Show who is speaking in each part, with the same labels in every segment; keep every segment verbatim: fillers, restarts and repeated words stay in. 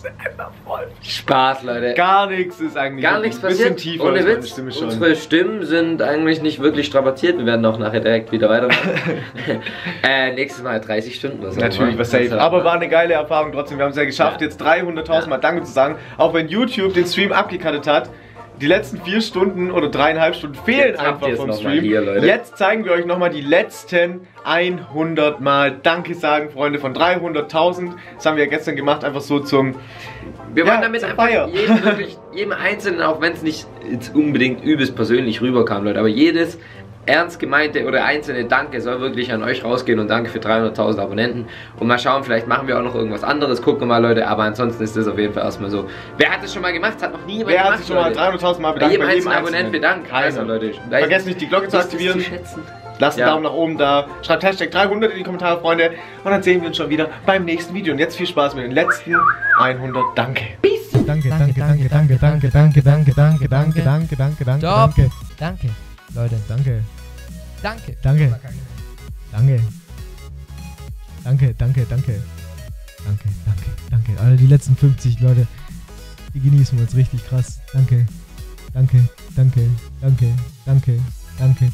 Speaker 1: einfach voll.
Speaker 2: Spaß, Leute.
Speaker 1: Gar nichts ist eigentlich.
Speaker 2: Gar nichts
Speaker 1: ein bisschen
Speaker 2: passiert.
Speaker 1: tiefer
Speaker 2: Ohne
Speaker 1: als meine
Speaker 2: Witz.
Speaker 1: Stimme schon.
Speaker 2: Unsere Stimmen sind eigentlich nicht wirklich strapaziert. Wir werden auch nachher direkt wieder weitermachen. äh, nächstes Mal dreißig Stunden. Was
Speaker 1: Natürlich, was safe. Aber war eine geile Erfahrung trotzdem. Wir haben es ja geschafft, ja. jetzt dreihunderttausend Mal Danke zu sagen. Auch wenn YouTube den Stream abgekattet hat. Die letzten vier Stunden oder dreieinhalb Stunden fehlen jetzt einfach vom Stream. Hier, jetzt zeigen wir euch nochmal die letzten hundert Mal Danke sagen, Freunde, von dreihunderttausend. Das haben wir ja gestern gemacht, einfach so zum...
Speaker 2: Wir
Speaker 1: ja,
Speaker 2: wollen damit einfach jedem, wirklich, jedem Einzelnen, auch wenn es nicht jetzt unbedingt übelst persönlich rüberkam, Leute, aber jedes ernst gemeinte oder einzelne Danke soll wirklich an euch rausgehen und danke für dreihunderttausend Abonnenten und mal schauen, vielleicht machen wir auch noch irgendwas anderes, gucken wir mal, Leute, aber ansonsten ist das auf jeden Fall erstmal so. Wer hat das schon mal gemacht? Das hat noch nie jemand
Speaker 1: Wer
Speaker 2: gemacht,
Speaker 1: hat sich schon mal dreihunderttausend Mal bedankt?
Speaker 2: Bei jedem einzelnen Abonnenten bedankt.
Speaker 1: Also, Leute, vergesst nicht die Glocke zu aktivieren. Lasst einen ja. Daumen nach oben da, schreibt Hashtag dreihundert in die Kommentare, Freunde, und dann sehen wir uns schon wieder beim nächsten Video. Und jetzt viel Spaß mit den letzten hundert. Danke. Peace.
Speaker 3: Danke, danke, danke, danke, danke, danke, danke, danke, danke, danke, danke, danke, danke.
Speaker 4: Danke, Leute.
Speaker 3: Danke.
Speaker 4: Danke.
Speaker 3: Danke. Danke. Danke, danke, danke. Danke, danke, danke. Alle die letzten fünfzig, Leute, die genießen wir jetzt richtig krass. Danke. Danke, danke, danke, danke, danke.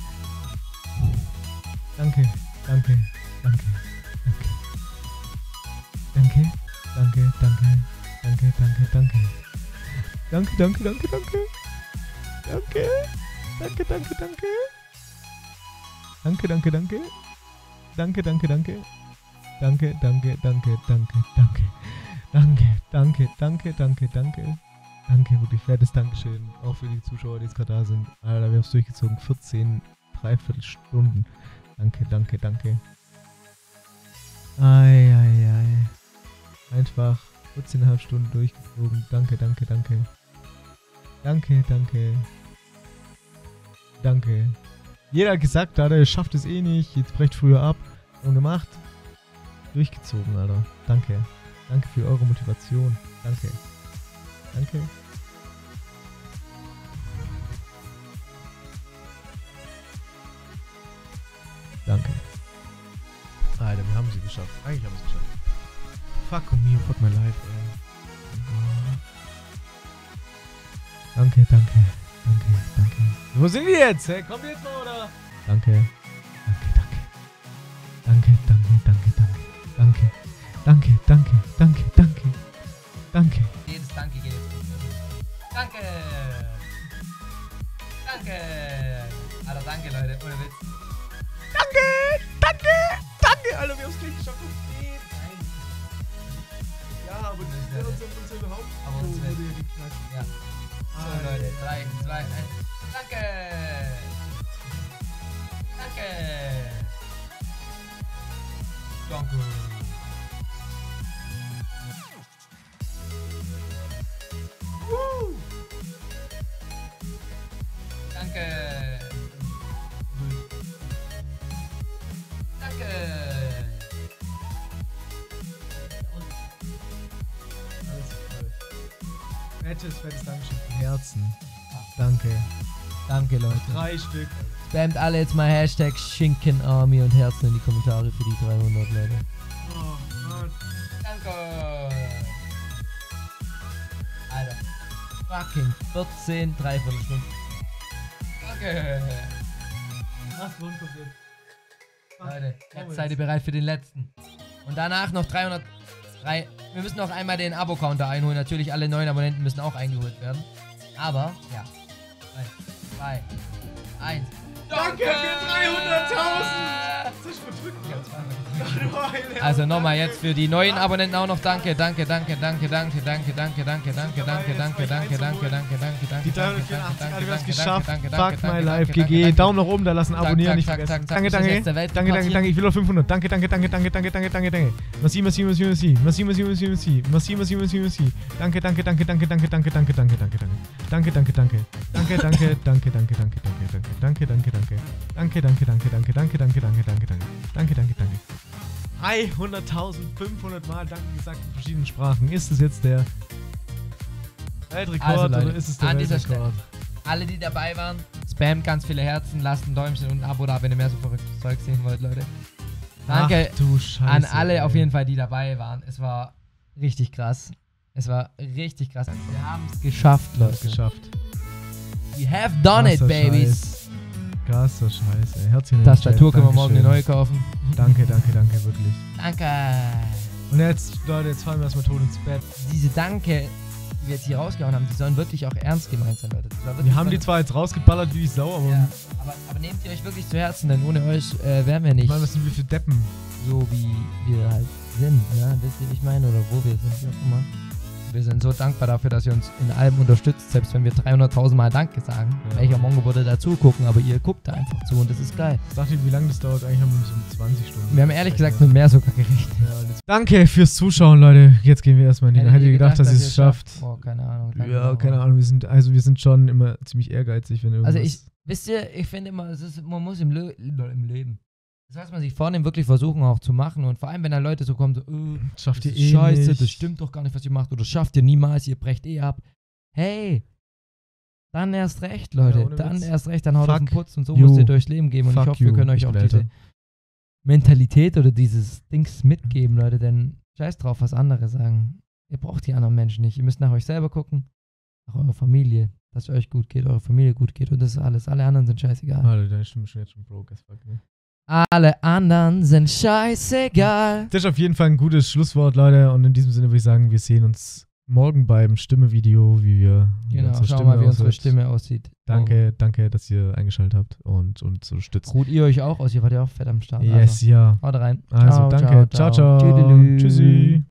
Speaker 3: Danke, danke, danke, danke. Danke, danke, danke, danke, danke, danke. Danke, danke, danke, danke. Danke, danke, danke, danke. Danke, danke, danke. Danke, danke, danke. Danke, danke, danke, danke, danke. Danke, danke, danke, danke, danke. Danke, wirklich fettes Dankeschön. Auch für die Zuschauer, die jetzt gerade da sind. Alter, wir haben es durchgezogen. vierzehn, dreiviertel Stunden. Danke, danke, danke. Ei, ei, ei. Einfach vierzehn Komma fünf Stunden durchgezogen. Danke, danke, danke. Danke, danke. Danke. Jeder hat gesagt, Alter, ihr schafft es eh nicht. Jetzt brecht früher ab. Und gemacht. Durchgezogen, Alter. Danke. Danke für eure Motivation. Danke. Danke. Danke. Alter, wir haben sie geschafft. Eigentlich haben wir es geschafft. Fuck me, fuck my life, ey. Oh. Danke, danke, danke, danke. Wo sind wir jetzt? Hey, kommen wir jetzt mal, oder? Danke. Danke, danke. Danke, danke, danke, danke. Danke. Danke, danke, danke, danke. Danke.
Speaker 4: Jedes Danke geht. Danke. Danke. Alter, danke, Leute. Ohne Witz.
Speaker 3: Danke! Danke! Danke! Alter, wir haben es gleich geschafft. Nein. Ja, aber das ist unser, unser Haupt.
Speaker 4: Aber uns
Speaker 3: wurde
Speaker 4: wird
Speaker 3: ja geknackt.
Speaker 4: Ja. So, ah, Leute. drei, zwei, eins. Danke! Danke! Danke! Woo! Danke! Danke!
Speaker 3: Alles voll. Fettes, fettes Dankeschön von Herzen. Danke.
Speaker 4: Danke, Leute.
Speaker 3: Drei Stück.
Speaker 4: Spamt alle jetzt mal Hashtag Schinkenarmy und Herzen in die Kommentare für die dreihundert, Leute.
Speaker 3: Oh Mann.
Speaker 4: Danke! Alter. Fucking vierzehn, dreiviertel Stunden. Danke!
Speaker 3: Ach, rund komplett.
Speaker 4: Leute, jetzt seid ihr bereit für den letzten. Und danach noch dreihundert. drei, wir müssen noch einmal den Abo-Counter einholen. Natürlich, alle neuen Abonnenten müssen auch eingeholt werden. Aber, ja. drei, zwei, eins.
Speaker 3: Danke für dreihunderttausend! Das ist verdrückt.
Speaker 4: Also nochmal jetzt für die neuen Abonnenten auch noch danke, danke, danke, danke, danke, danke, danke, danke, danke, danke, danke, danke, danke, danke, danke, danke.
Speaker 3: Die dreihundertvierundachtzig, Alter, wir haben es geschafft. Fuck my life, G G. Daumen nach oben da lassen, abonnieren nicht vergessen. Danke, danke, danke, danke, danke, ich will auf fünfhundert. Danke, danke, danke, danke, danke, danke, danke, danke. Merci, merci, merci, merci. Merci, merci, merci, merci. Merci, merci, merci, merci. Danke, danke, danke, danke, danke, danke, danke, danke, danke, danke. Danke, danke, danke. Danke, danke, danke, danke, danke, danke, danke, danke, danke, danke. Danke, danke, danke, danke, danke, danke, danke, danke, danke. Danke, danke, danke. hunderttausendfünfhundert Mal Danke gesagt in verschiedenen Sprachen. Ist es jetzt der Weltrekord
Speaker 4: Also, Leute,
Speaker 3: oder ist es der
Speaker 4: an dieser
Speaker 3: Weltrekord?
Speaker 4: Alle, die dabei waren, spam ganz viele Herzen, lasst ein Däumchen und ein Abo da, wenn ihr mehr so verrücktes Zeug sehen wollt, Leute. Danke
Speaker 3: Ach, du Scheiße,
Speaker 4: an alle
Speaker 3: ey.
Speaker 4: auf jeden Fall, die dabei waren. Es war richtig krass. Es war richtig krass. Wir haben es geschafft, Leute.
Speaker 3: Geschafft.
Speaker 4: We have done
Speaker 3: Krasser
Speaker 4: it, babies.
Speaker 3: Krasser Scheiß, ey. Herzlichen Dank.
Speaker 4: Tastatur können wir morgen eine neue kaufen.
Speaker 3: Danke, danke, danke, wirklich.
Speaker 4: Danke.
Speaker 3: Und jetzt, Leute, jetzt fallen wir erstmal tot ins Bett.
Speaker 4: Diese Danke, die wir jetzt hier rausgehauen haben, die sollen wirklich auch ernst gemeint sein, Leute. Das war
Speaker 3: Wir haben die zwar jetzt rausgeballert wie die Sau, aber...
Speaker 4: Ja, aber, aber nehmt ihr euch wirklich zu Herzen, denn ohne euch äh, wären wir nicht
Speaker 3: Ich meine, was sind wir für Deppen?
Speaker 4: so, wie wir halt sind, ne? Wisst ihr, wie ich meine? Oder wo wir sind, wie auch immer. Wir sind so dankbar dafür, dass ihr uns in allem unterstützt, selbst wenn wir dreihunderttausend Mal Danke sagen.
Speaker 3: Ja.
Speaker 4: Welcher Mongo würde dazu gucken, aber ihr guckt da einfach zu und das ist geil.
Speaker 3: Ich dachte, wie lange das dauert? Eigentlich haben wir so um zwanzig Stunden.
Speaker 4: Wir haben ehrlich gesagt mit mehr sogar gerechnet.
Speaker 3: Ja, und jetzt Danke fürs Zuschauen, Leute. Jetzt gehen wir erstmal in die.
Speaker 4: Hättet
Speaker 3: Hättet ihr
Speaker 4: ihr
Speaker 3: gedacht,
Speaker 4: gedacht,
Speaker 3: dass ihr
Speaker 4: dass
Speaker 3: es
Speaker 4: ihr es
Speaker 3: schafft?
Speaker 4: Oh, keine Ahnung. Danke
Speaker 3: Ja,
Speaker 4: noch.
Speaker 3: keine Ahnung. Wir sind, also wir sind schon immer ziemlich ehrgeizig, wenn irgendwas...
Speaker 4: Also ich, wisst ihr, ich finde immer, es ist, man muss im, Le im Leben, das heißt, man sich vornehmen, wirklich versuchen auch zu machen und vor allem, wenn da Leute so kommen, so, äh,
Speaker 3: schafft ihr
Speaker 4: das
Speaker 3: eh
Speaker 4: ist scheiße,
Speaker 3: nicht.
Speaker 4: das stimmt doch gar nicht, was ihr macht oder schafft ihr niemals, ihr brecht eh ab. Hey, dann erst recht, Leute,
Speaker 3: Ja, ohne
Speaker 4: dann
Speaker 3: Witz.
Speaker 4: erst recht, dann haut
Speaker 3: Fuck
Speaker 4: auf den Putz und so
Speaker 3: you.
Speaker 4: müsst ihr durchs Leben gehen und
Speaker 3: Fuck
Speaker 4: ich hoffe, wir
Speaker 3: you.
Speaker 4: können euch
Speaker 3: Ich
Speaker 4: auch
Speaker 3: bin
Speaker 4: diese
Speaker 3: älter.
Speaker 4: Mentalität oder dieses Dings mitgeben, Leute, denn scheiß drauf, was andere sagen. Ihr braucht die anderen Menschen nicht, ihr müsst nach euch selber gucken, nach eurer Familie, dass es euch gut geht, eure Familie gut geht und das ist alles, alle anderen sind scheißegal.
Speaker 3: Alter, deine Stimme ist schon jetzt schon broke as fuck, ne?
Speaker 4: Alle anderen sind scheißegal.
Speaker 3: Das ist auf jeden Fall ein gutes Schlusswort, Leute. Und in diesem Sinne würde ich sagen, wir sehen uns morgen beim Stimme-Video, wie wir wie
Speaker 4: Genau,
Speaker 3: unsere
Speaker 4: schau
Speaker 3: Stimme
Speaker 4: mal, wie unsere
Speaker 3: aussieht.
Speaker 4: Stimme aussieht.
Speaker 3: Danke, danke, dass ihr eingeschaltet habt und uns unterstützt.
Speaker 4: Ruht ihr euch auch aus? Ihr wart ja auch fett am Start.
Speaker 3: Yes,
Speaker 4: Also,
Speaker 3: ja.
Speaker 4: haut rein.
Speaker 3: Also, danke. Ciao, ciao.
Speaker 4: Tüdelü.
Speaker 3: Tschüssi.